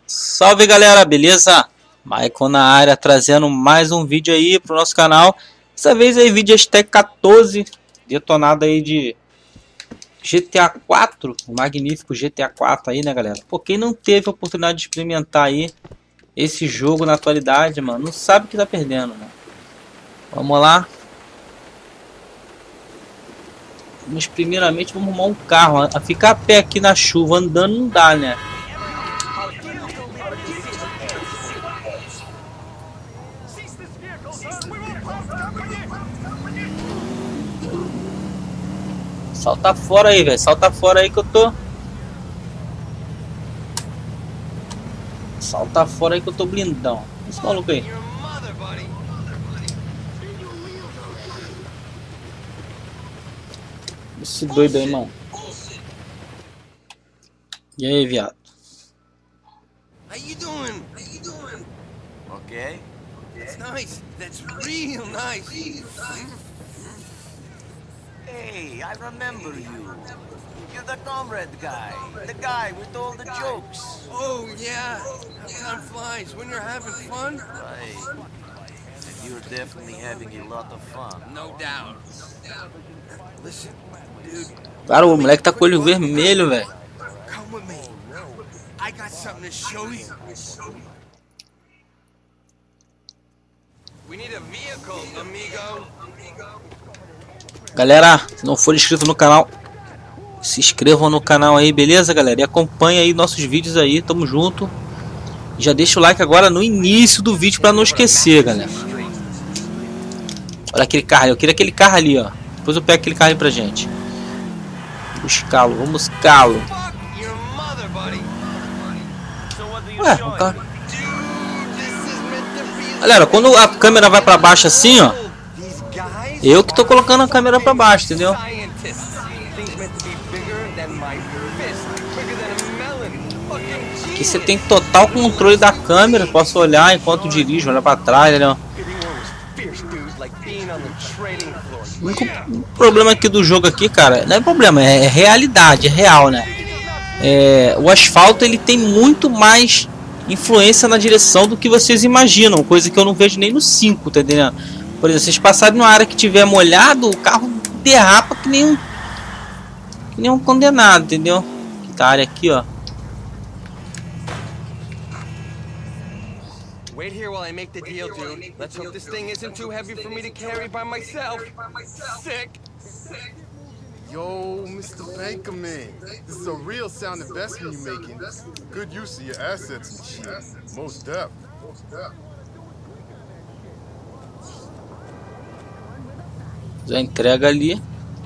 Salve galera, beleza? Maicon na área, trazendo mais um vídeo aí pro nosso canal. Dessa vez aí vídeo hashtag 14, detonado aí de GTA 4, o magnífico GTA 4 aí, né galera? Pô, quem não teve a oportunidade de experimentar aí esse jogo na atualidade, mano, não sabe o que tá perdendo, né? Vamos lá. Mas primeiramente vamos arrumar um carro. A ficar a pé aqui na chuva andando não dá, né? Salta fora aí, velho. Salta fora aí que eu tô. Salta fora aí que eu tô blindão. Esse maluco aí. Esse doido aí, mano. E aí, viado? How you doing? Okay. That's nice. That's real nice. Hey, I remember you. You're the comrade guy. The guy with all the jokes. Oh yeah. How time flies when you're having fun. Right. And you're definitely having a lot of fun. No doubt. Listen, dude. Cara, o moleque tá com o olho vermelho, velho. Come with me. I got something to show you. We need a vehicle, amigo. Galera, se não for inscrito no canal, se inscrevam no canal aí, beleza, galera? E acompanha aí nossos vídeos aí, tamo junto. Já deixa o like agora no início do vídeo pra não esquecer, galera. Olha aquele carro ali, eu queria aquele carro ali, ó. Depois eu pego aquele carro ali pra gente. Buscá-lo, vamos buscá-lo. Ué, o carro... Galera, quando a câmera vai pra baixo assim, ó, eu que tô colocando a câmera pra baixo, entendeu? Aqui você tem total controle da câmera. Posso olhar enquanto dirijo, olhar pra trás, né? O único problema aqui do jogo aqui, cara, não é problema, é realidade, é real, né? O asfalto ele tem muito mais influência na direção do que vocês imaginam, coisa que eu não vejo nem no 5, tá entendendo? Por exemplo, vocês passarem numa área que tiver molhado, o carro derrapa que nem um condenado, entendeu? Tá, área aqui, ó. Wait here while I make the deal, dude. Let's hope this thing isn't too heavy for me to carry by myself. Sick. Yo, Mr. Bankerman, this is a real sound investment you're making. Good use of your assets and shit. Most def. Já entrega ali.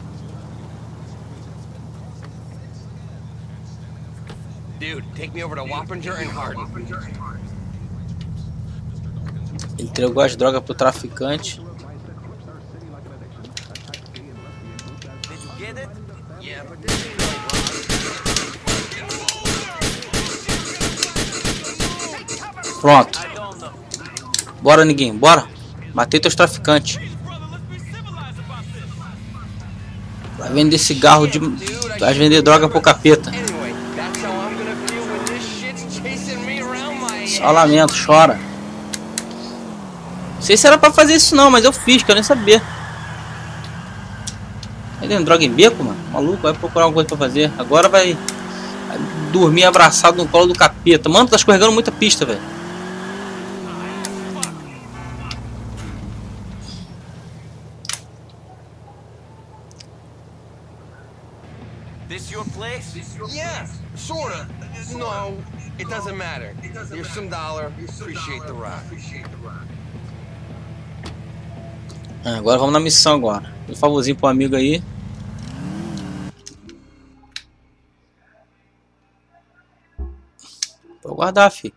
Dude, take me over to Wappinger and Hardin. Entregou as drogas pro traficante. Did you get it? Yeah, but this ain't no Pronto. I don't know. Bora, ninguém, bora. Matei teus traficantes. Vai vender cigarro de... Vai vender droga pro capeta. Anyway, that's how I'm gonna feel when this shit's chasing me around my Só lamento, chora. Não sei se era pra fazer isso não, mas eu fiz, quero nem saber. Vendendo droga em beco, mano? Maluco, vai procurar alguma coisa pra fazer. Agora vai dormir abraçado no colo do capeta. Mano, tá escorregando muita pista, velho. This your place? Yeah, sorta. No, it doesn't matter. Here's some dollar. Appreciate the ride. Agora vamos na missão agora. Um favorzinho pro amigo aí. Vou guardar, filho.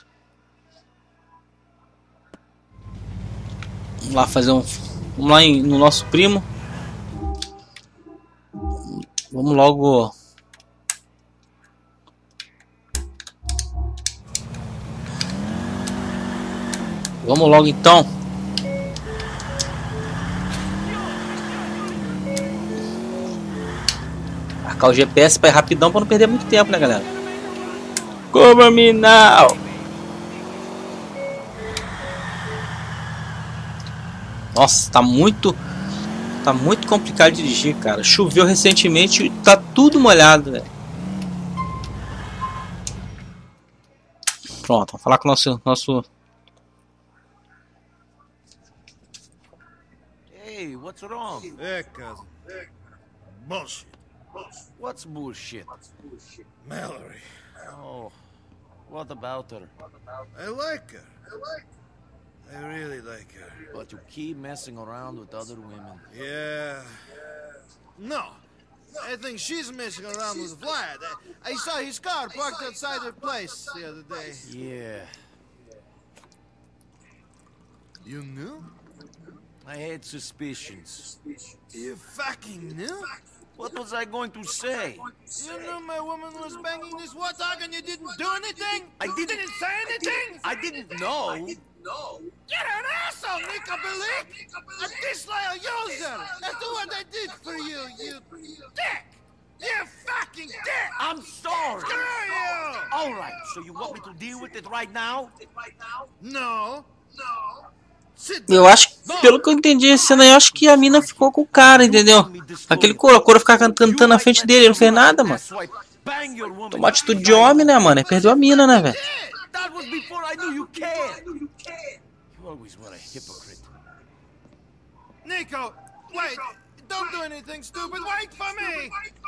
Vamos lá fazer um... Vamos lá no nosso primo. Vamos logo... Vamos logo então. Marcar o GPS para ir rapidão para não perder muito tempo, né, galera? Cover me now. Nossa, tá muito complicado de dirigir, cara. Choveu recentemente, tá tudo molhado, velho. Pronto, vamos falar com o nosso... Hey, what's wrong? Yeah, cousin. Bullshit. What's bullshit? Mallory. Oh, what about her? I like her. I really like her. But you keep messing around with other women. Yeah. No. I think she's messing around with Vlad. I saw his car parked outside her place the other day. Yeah, You knew? I had suspicions. You fucking knew? What was I going to say? You knew my woman was banging this warthog and you didn't do anything? I didn't say anything? I didn't know. You're an asshole, Nico Bellic! A disloyal user! That's what I did for you, you dick! You fucking dick! I'm sorry. Screw you! All right, so you want me to deal with it right now? No. Sit Eu acho, pelo que eu entendi esse cena aí, eu acho que a mina ficou com o cara, entendeu? Aquele coro ficava cantando na frente dele, ele não fez nada, mano. Tomou atitude de homem, né, mano? Ele perdeu a mina, né, velho? That was before I knew you cared. You always were a hypocrite. Nico, wait! Don't do anything stupid! Wait for me!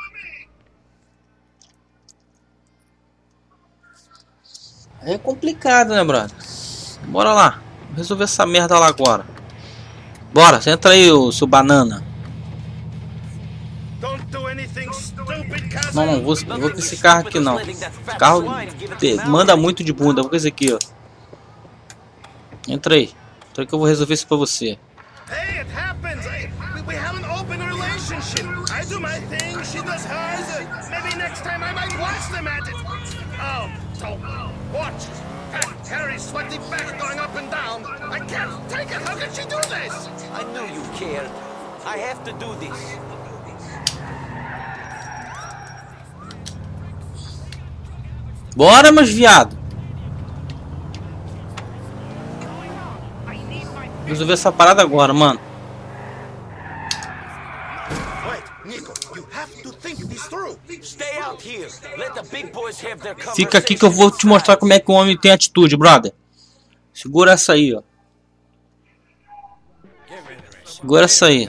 É complicado, né, brother? Bora lá. Vou resolver essa merda lá agora. Bora, você entra aí, seu banana. Don't do anything stupid, cousin! Não vou com esse carro aqui não. Esse carro manda muito de bunda. Vou com esse aqui, ó. Entra aí. Entra aí que eu vou resolver isso pra você. Hey, it happens! We have an open relationship. I do my thing, she does hers. Maybe next time I might watch them at it. Oh, so watch. Harry's sweaty back going up and down. I can't take it. How can she do this? I knew you cared. I have to do this. Bora, meus viado. Resolver essa parada agora, mano. Fica aqui que eu vou te mostrar como é que o homem tem atitude, brother. Segura essa aí, ó. Segura essa aí.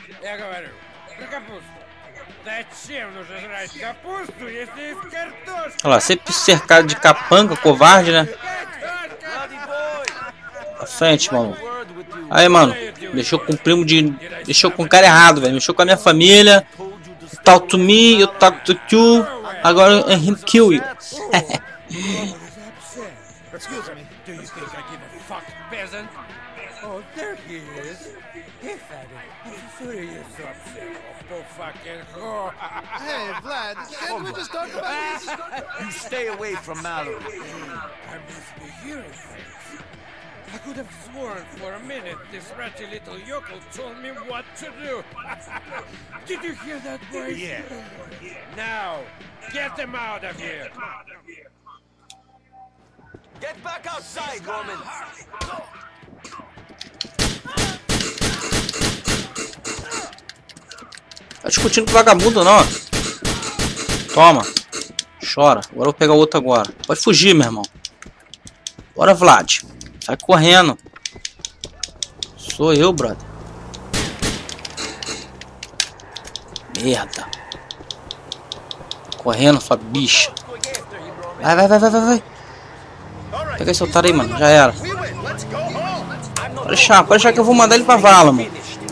Olha lá, sempre cercado de capanga, covarde, né? Pra frente, mano. Aí, mano. Deixou com o primo de... Deixou com o cara errado, velho. Mexeu com a minha família. Talk to me, you talk to you. Agora him kill you. Excuse me, do you think I give a fuck, peasant? Oh, there he is. Hey, father, I'm sorry you're so upset. Oh, fucking whore. Hey, Vlad, can't we just talk about this? You stay away from Mallory. I must be hearing things. I could have sworn for a minute this ratty little yokel told me what to do. Did you hear that voice? Yeah. Now, get them out of here. Get back outside, woman. Tá discutindo com o vagabundo, não, ó. Toma. Chora. Agora eu vou pegar o outro agora. Pode fugir, meu irmão. Bora, Vlad. Sai correndo. Sou eu, brother. Merda. Correndo, sua bicha. Vai. Pega esse otário aí, mano. Já era. Pode deixar que eu vou mandar ele pra vala, mano.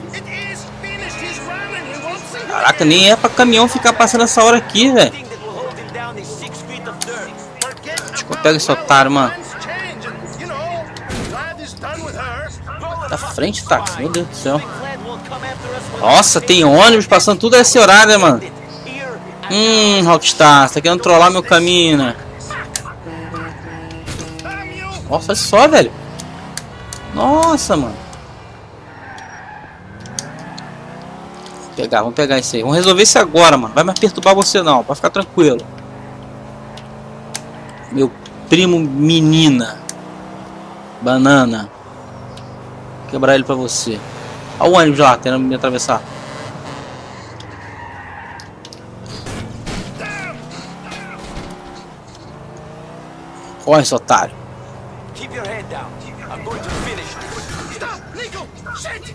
Caraca, nem é pra caminhão ficar passando essa hora aqui, velho. Acho que eu pego esse otário, mano. Da frente, táxi, meu Deus do céu. Nossa, tem ônibus passando tudo a esse horário, né, mano? Rockstar, você tá querendo trollar meu caminho, né? Nossa, olha só, velho. Nossa, mano. Vamos pegar isso aí. Vamos resolver isso agora, mano. Vai mais perturbar você não, pode ficar tranquilo. Meu primo menina. Banana. Vou quebrar ele pra você. Olha o ônibus lá, tentando me atravessar. Corre, seu otário. Keep your head down. I'm going to finish this. Stop! Nico! Shit!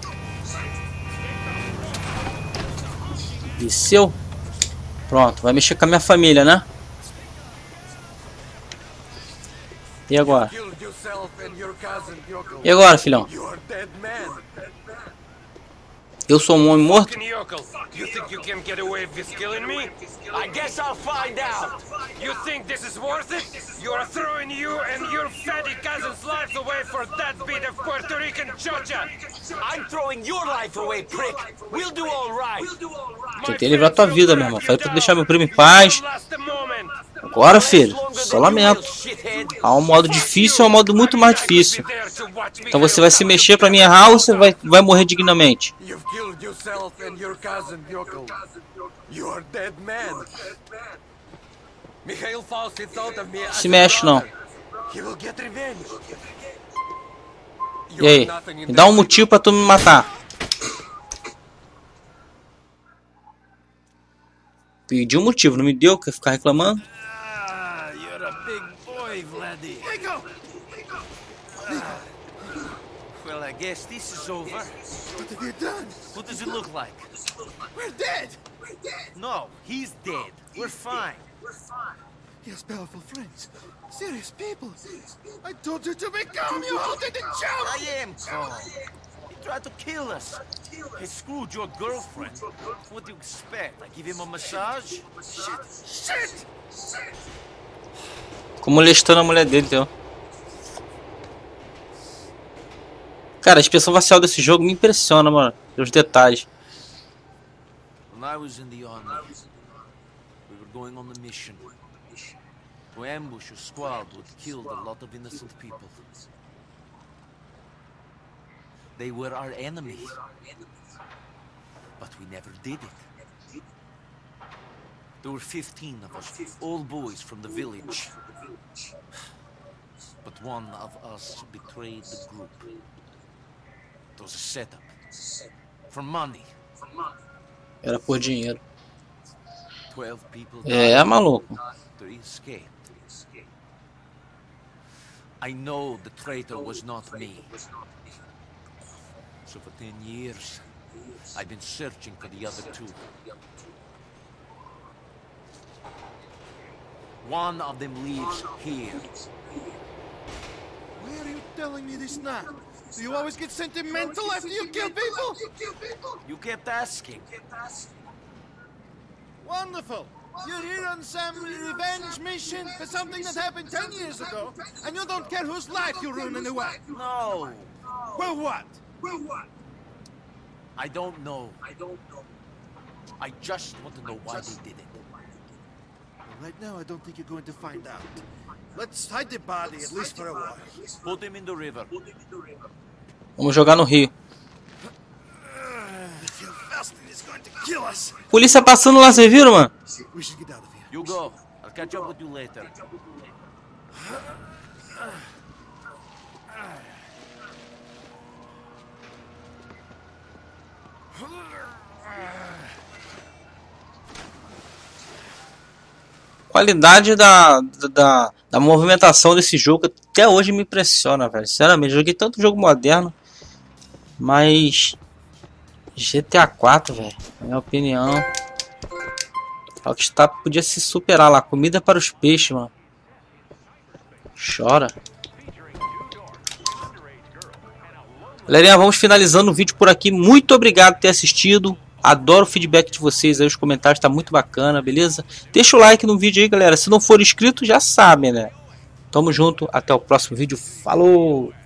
Desceu. Pronto, vai mexer com a minha família, né? E agora? Killed yourself and your cousin, Yoko. E agora, filhão? You are dead man. Eu sou um homem morto? Fucking yokel. You think you can get away with killing me? I guess I'll find out. You think this is worth it? You are throwing you and your fatty cousin's lives away for that bit of Puerto Rican chocha. I'm throwing your life away, prick. We'll do all right. Tentei livrar tua vida, meu irmão. Falei pra deixar meu primo em paz. Agora, filho, só lamento. Há um modo difícil e um modo muito mais difícil. Então você vai se mexer pra me errar ou você vai morrer dignamente? You've killed yourself and your cousin, Yoko. You are dead man. Mikhail Faust thought of me as Se mexe não. He will get revenge. E aí? Me dá um motivo pra tu me matar. Pedi um motivo, não me deu, quer ficar reclamando? Ah, you're a big boy, Vladdy. Nico! Well, I guess this is over. What have you done? What does it look like? We're dead! No, he's dead. We're fine. He has powerful friends. Serious people. I told you to be calm, you halted the joke! I am calm. He tried to kill us. He screwed your girlfriend. What do you expect? I give him a massage? Shit! Ficou molestando a mulher dele, então. Cara, a expressão facial desse jogo me impressiona, mano. Os detalhes. When I was in the army, we were going on a mission to ambush a squad who had killed a lot of innocent people. They were our enemies, but we never did it. There were 15 of us, all boys from the village. But one of us betrayed the group. It was a setup. For money. Era por dinheiro. 12 people É, maluco. 3 escaped. I know the traitor was not me. So for 10 years, I've been searching for the other 2. One of them lives here. Why are you telling me this now? Do you always get sentimental after you kill people? You kept asking. Wonderful! You're here on some revenge mission for something that happened 10 years ago, and you don't care whose life you ruin anyway. No, Well, what? I don't know. I just want to know why they did it. Right now, I don't think you're going to find out. Let's hide the body, at least for a while. Put him in the river. Vamos jogar no rio. Phil Faustin is going to kill us. Polícia passando lá, vocês viram, mano? We should get out of here. You go. I'll catch up with you later. A qualidade da movimentação desse jogo até hoje me impressiona, velho. Sinceramente, joguei tanto jogo moderno, mas GTA 4, velho, na minha opinião, Rockstar podia se superar lá. Comida para os peixes, mano. Chora. Galerinha, vamos finalizando o vídeo por aqui. Muito obrigado por ter assistido. Adoro o feedback de vocês aí, os comentários, tá muito bacana, beleza? Deixa o like no vídeo aí, galera. Se não for inscrito, já sabe, né? Tamo junto, até o próximo vídeo. Falou!